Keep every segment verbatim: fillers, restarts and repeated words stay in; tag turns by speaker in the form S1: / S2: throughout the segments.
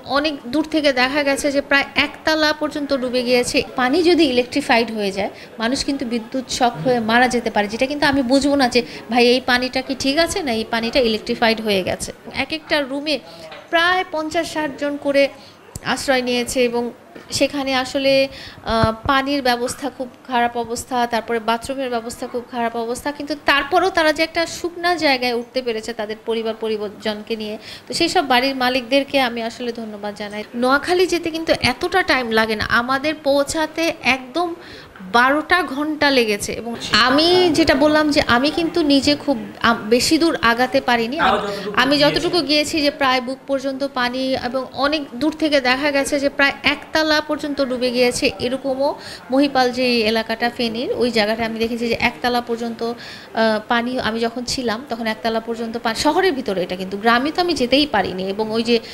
S1: অনেক দূর থেকে দেখা গেছে যে প্রায় একতলা পর্যন্ত ডুবে গিয়েছে। পানি যদি ইলেকট্রিফাইড হয়ে যায়, মানুষ কিন্তু বিদ্যুৎ শক হয়ে মারা যেতে পারে, যেটা কিন্তু আমি বুঝবো না যে ভাই এই পানিটা কি ঠিক আছে না এই পানিটা ইলেকট্রিফাইড হয়ে গেছে। এক একটা রুমে প্রায় পঞ্চাশ ষাট জন করে আশ্রয় নিয়েছে এবং সেখানে আসলে পানির ব্যবস্থা খুব খারাপ অবস্থা, তারপরে বাথরুমের ব্যবস্থা খুব খারাপ অবস্থা, কিন্তু তারপরেও তারা যে একটা শুকনা জায়গায় উঠতে পেরেছে তাদের পরিবার পরিজনকে নিয়ে, তো সেই সব বাড়ির মালিকদেরকে আমি আসলে ধন্যবাদ জানাই। নোয়াখালী যেতে কিন্তু এতটা টাইম লাগে না, আমাদের পৌঁছাতে একদম বারোটা ঘন্টা লেগেছে। এবং আমি যেটা বললাম যে আমি কিন্তু নিজে খুব বেশি দূর আগাতে পারিনি, আমি যতটুকু গিয়েছি যে প্রায় বুক পর্যন্ত পানি, এবং অনেক দূর থেকে দেখা গেছে যে প্রায় একতলা পর্যন্ত ডুবে গিয়েছে। এরকমও মহিপাল যে এলাকাটা ফেনীর, ওই জায়গাটা আমি দেখেছি যে একতলা পর্যন্ত পানি, আমি যখন ছিলাম তখন একতলা পর্যন্ত পানি, শহরের ভিতরে, এটা কিন্তু গ্রামে তো আমি যেতেই পারিনি। এবং ওই যে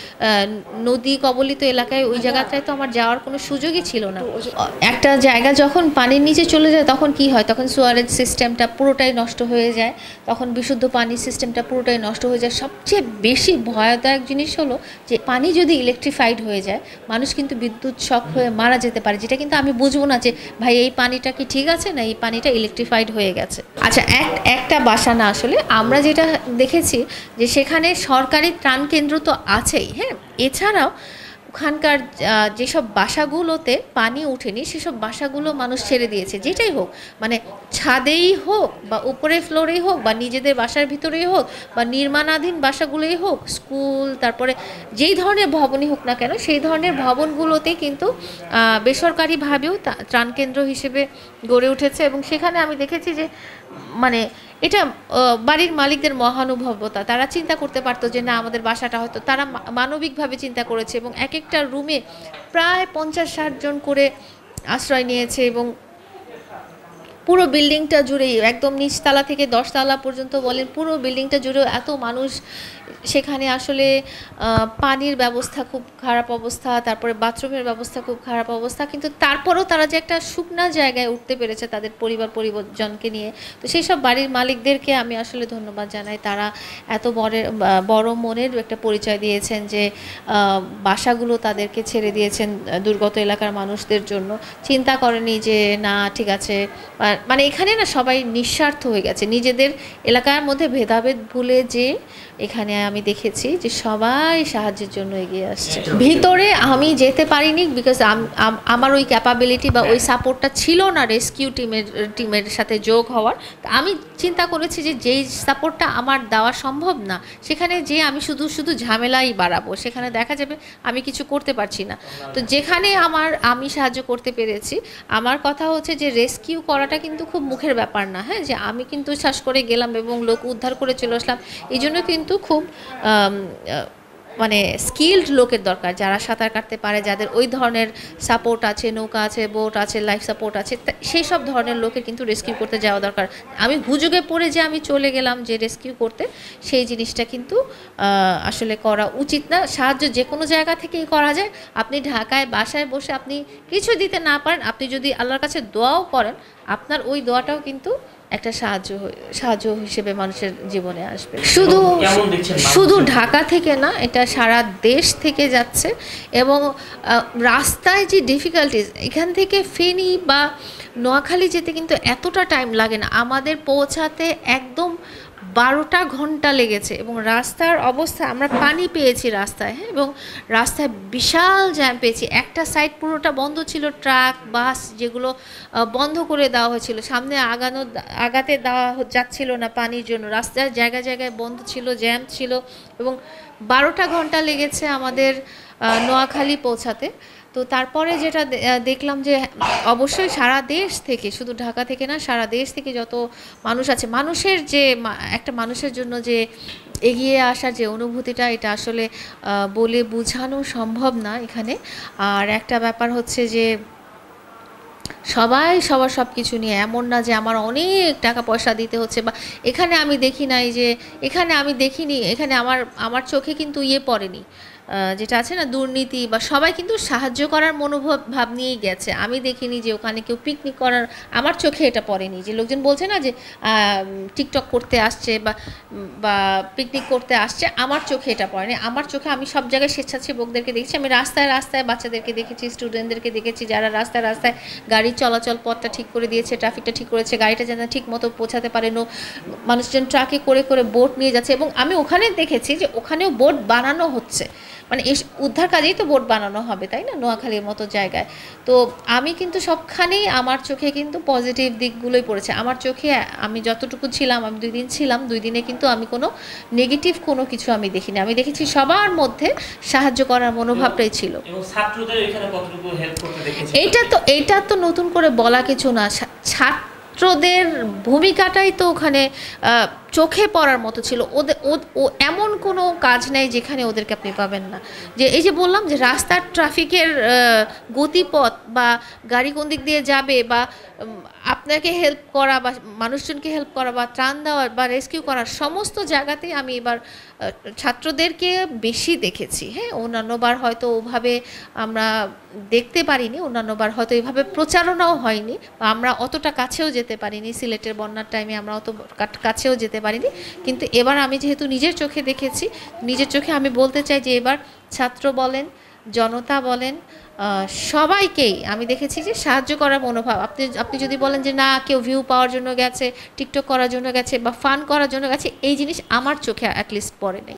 S1: নদী কবলিত এলাকায় ওই জায়গাটায় তো আমার যাওয়ার কোনো সুযোগই ছিল না। একটা জায়গা যখন পানির নিচে চলে যায় তখন কি হয়, তখন সুয়ারেজ সিস্টেমটা পুরোটাই নষ্ট হয়ে যায়, তখন বিশুদ্ধ পানির সিস্টেমটা পুরোটাই নষ্ট হয়ে যায়। সবচেয়ে বেশি ভয়াদায়ক জিনিস হলো যে পানি যদি ইলেকট্রিফাইড হয়ে যায়, মানুষ কিন্তু বিদ্যুৎ শক হয়ে মারা যেতে পারে, যেটা কিন্তু আমি বুঝবো না যে ভাই এই পানিটা কি ঠিক আছে না এই পানিটা ইলেকট্রিফাইড হয়ে গেছে। আচ্ছা, এক একটা বাসা না, আসলে আমরা যেটা দেখেছি যে সেখানে সরকারি ত্রাণ কেন্দ্র তো আছেই, হ্যাঁ, এছাড়াও ওখানকার যেসব বাসাগুলোতে পানি ওঠেনি সেসব বাসাগুলো মানুষ ছেড়ে দিয়েছে, যেটাই হোক, মানে ছাদেই হোক বা উপরের ফ্লোরেই হোক বা নিজেদের বাসার ভিতরেই হোক বা নির্মাণাধীন বাসাগুলোই হোক, স্কুল, তারপরে যেই ধরনের ভবনই হোক না কেন সেই ধরনের ভবনগুলোতেই কিন্তু বেসরকারিভাবেও ত্রাণ কেন্দ্র হিসেবে গড়ে উঠেছে। এবং সেখানে আমি দেখেছি যে মানে এটা বাড়ির মালিকদের মহানুভবতা, তারা চিন্তা করতে পারতো যে না আমাদের বাসাটা হয়তো, তারা মানবিকভাবে চিন্তা করেছে এবং এক একটা রুমে প্রায় পঞ্চাশ ষাট জন করে আশ্রয় নিয়েছে। এবং পুরো বিল্ডিংটা জুড়েই, একদম নিচতলা থেকে দশতলা পর্যন্ত বলেন, পুরো বিল্ডিংটা জুড়ে এত মানুষ, সেখানে আসলে পানির ব্যবস্থা খুব খারাপ অবস্থা, তারপরে বাথরুমের ব্যবস্থা খুব খারাপ অবস্থা, কিন্তু তারপরেও তারা যে একটা শুকনা জায়গায় উঠতে পেরেছে তাদের পরিবার পরিজনকে নিয়ে, তো সেই সব বাড়ির মালিকদেরকে আমি আসলে ধন্যবাদ জানাই। তারা এত বড় বড় মনের একটা পরিচয় দিয়েছেন যে বাসাগুলো তাদেরকে ছেড়ে দিয়েছেন দুর্গত এলাকার মানুষদের জন্য, চিন্তা করেনি যে না ঠিক আছে, মানে এখানে না সবাই নিঃস্বার্থ হয়ে গেছে, নিজেদের এলাকার মধ্যে ভেদাভেদ ভুলে যে এখানে আমি দেখেছি যে সবাই সাহায্যের জন্য এগিয়ে আসছে। ভিতরে আমি যেতে পারিনি বিকজ আমার ওই ক্যাপাবিলিটি বা ওই সাপোর্টটা ছিল না রেস্কিউ টিমের টিমের সাথে যোগ হওয়ার। আমি চিন্তা করেছি যে যেই সাপোর্টটা আমার দেওয়া সম্ভব না সেখানে যে আমি শুধু শুধু ঝামেলাই বাড়াবো, সেখানে দেখা যাবে আমি কিছু করতে পারছি না। তো যেখানে আমার আমি সাহায্য করতে পেরেছি, আমার কথা হচ্ছে যে রেস্কিউ করাটা কিন্তু খুব মুখের ব্যাপার না, হ্যাঁ, যে আমি কিন্তু শ্বাস করে গেলাম এবং লোক উদ্ধার করে চলে আসলাম, এই জন্য কিন্তু খুব মানে স্কিলড লোকের দরকার, যারা সাঁতার কাটতে পারে, যাদের ওই ধরনের সাপোর্ট আছে, নৌকা আছে, বোট আছে, লাইফ সাপোর্ট আছে, সেই সব ধরনের লোকের কিন্তু রেস্কিউ করতে যাওয়া দরকার। আমি হুজুগে পড়ে যে আমি চলে গেলাম যে রেস্কিউ করতে, সেই জিনিসটা কিন্তু আসলে করা উচিত না। সাহায্য যে কোনো জায়গা থেকেই করা যায়। আপনি ঢাকায় বাসায় বসে আপনি কিছু দিতে না পারেন, আপনি যদি আল্লাহর কাছে দোয়াও করেন, আপনার ওই দোয়াটাও কিন্তু একটা সাহায্য সাহায্য হিসেবে মানুষের জীবনে আসবে। শুধু শুধু ঢাকা থেকে না, এটা সারা দেশ থেকে যাচ্ছে। এবং রাস্তায় যে ডিফিকাল্টিস, এখান থেকে ফেনী বা নোয়াখালী যেতে কিন্তু এতটা টাইম লাগে না, আমাদের পৌঁছাতে একদম বারোটা ঘন্টা লেগেছে। এবং রাস্তার অবস্থা, আমরা পানি পেয়েছি রাস্তায়, হ্যাঁ, এবং রাস্তায় বিশাল জ্যাম পেয়েছি, একটা সাইড পুরোটা বন্ধ ছিল, ট্রাক বাস যেগুলো বন্ধ করে দেওয়া হয়েছিল, সামনে আগানো আগাতে দেওয়া যাচ্ছিল না পানির জন্য, রাস্তার জায়গায় জায়গায় বন্ধ ছিল, জ্যাম ছিল। এবং বারোটা ঘন্টা লেগেছে আমাদের নোয়াখালী পৌঁছাতে। তো তারপরে যেটা দেখলাম যে অবশ্যই সারা দেশ থেকে, শুধু ঢাকা থেকে না, সারা দেশ থেকে যত মানুষ আছে, মানুষের যে একটা মানুষের জন্য যে এগিয়ে আসার যে অনুভূতিটা, এটা আসলে বলে বোঝানো সম্ভব না এখানে। আর একটা ব্যাপার হচ্ছে যে সবাই সবার সব কিছু নিয়ে, এমন না যে আমার অনেক টাকা পয়সা দিতে হচ্ছে, বা এখানে আমি দেখি নাই যে, এখানে আমি দেখিনি, এখানে আমার আমার চোখে কিন্তু ইয়ে পড়েনি, যেটা আছে না দুর্নীতি বা সবাই কিন্তু সাহায্য করার মনোভাব ভাব নিয়েই গেছে। আমি দেখিনি যে ওখানে কেউ পিকনিক করার, আমার চোখে এটা পড়েনি যে লোকজন বলছে না যে টিকটক করতে আসছে বা বা পিকনিক করতে আসছে, আমার চোখে এটা পড়েনি। আমার চোখে আমি সব জায়গায় স্বেচ্ছাসেবকদেরকে দেখেছি, আমি রাস্তায় রাস্তায় বাচ্চাদেরকে দেখেছি, স্টুডেন্টদেরকে দেখেছি যারা রাস্তায় রাস্তায় গাড়ির চলাচল পথটা ঠিক করে দিয়েছে, ট্রাফিকটা ঠিক করেছে, গাড়িটা যেন ঠিক মতো পৌঁছাতে পারে। নো মানুষজন ট্রাকে করে করে বোট নিয়ে যাচ্ছে এবং আমি ওখানে দেখেছি যে ওখানেও বোট বানানো হচ্ছে, মানে এই উদ্ধার কাজেই তো বোট বানানো হবে তাই না, নোয়াখালীর মতো জায়গায়। তো আমি কিন্তু সবখানেই আমার চোখে কিন্তু পজিটিভ দিকগুলোই পড়েছে। আমার চোখে আমি যতটুকু ছিলাম, আমি দুই দিন ছিলাম, দুই দিনে কিন্তু আমি কোনো নেগেটিভ কোনো কিছু আমি দেখিনি। আমি দেখেছি সবার মধ্যে সাহায্য করার মনোভাবটাই ছিল। এইটা তো এইটা তো নতুন করে বলা কিছু না, ছাত্রদের ভূমিকাটাই তো ওখানে চোখে পড়ার মতো ছিল। ওদের ও এমন কোনো কাজ নেই যেখানে ওদেরকে আপনি পাবেন না। যে এই যে বললাম যে রাস্তার ট্রাফিকের গতিপথ বা গাড়ি কোন দিক দিয়ে যাবে বা আপনাকে হেল্প করা বা মানুষজনকে হেল্প করা বা ত্রাণ দেওয়া বা রেস্কিউ করার সমস্ত জায়গাতেই আমি এবার ছাত্রদেরকে বেশি দেখেছি। হ্যাঁ, অন্যান্যবার হয়তো ওভাবে আমরা দেখতে পারিনি, অন্যান্যবার হয়তো এইভাবে প্রচারণাও হয়নি বা আমরা অতটা কাছেও যেতে পারিনি। সিলেটের বন্যার টাইমে আমরা অত কাছেও যেতে পারিনি, কিন্তু এবার আমি যেহেতু নিজের চোখে দেখেছি, নিজের চোখে আমি বলতে চাই যে এবার ছাত্র বলেন, জনতা বলেন, সবাইকেই আমি দেখেছি যে সাহায্য করার মনোভাব। আপনি আপনি যদি বলেন যে না কেউ ভিউ পাওয়ার জন্য গেছে, টিকটক করার জন্য গেছে বা ফান করার জন্য গেছে, এই জিনিস আমার চোখে অ্যাটলিস্ট পড়ে নেই।